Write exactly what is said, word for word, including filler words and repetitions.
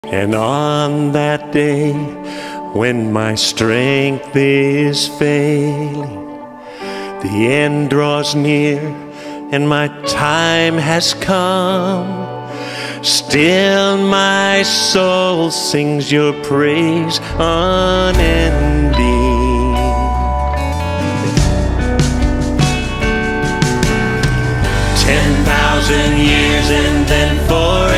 And on that day, when my strength is failing, the end draws near and my time has come, still my soul sings your praise unending. Ten thousand years and then forever,